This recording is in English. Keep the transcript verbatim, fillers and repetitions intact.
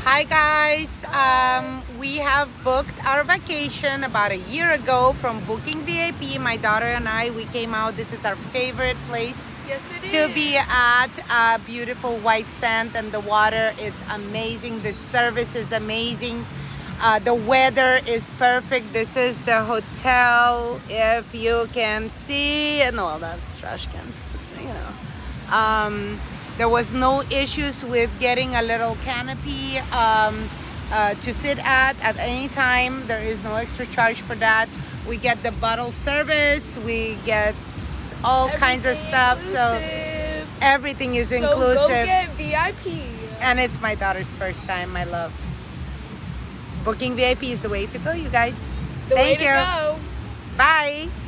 Hi guys, um, we have booked our vacation about a year ago from Booking V I P. My daughter and I, we came out. This is our favorite place Yes, it to is. be at. Uh, beautiful white sand and the water. It's amazing. The service is amazing. Uh, the weather is perfect. This is the hotel. If you can see, no, that's trash cans, but, you know. Um, there was no issues with getting a little canopy um, uh, to sit at at any time. There is no extra charge for that. We get the bottle service. We get all kinds of Everything stuff. So inclusive. everything is So inclusive. go get V I P. And it's my daughter's first time, my love. Booking V I P is the way to go, you guys. The Thank way you. to go. Bye.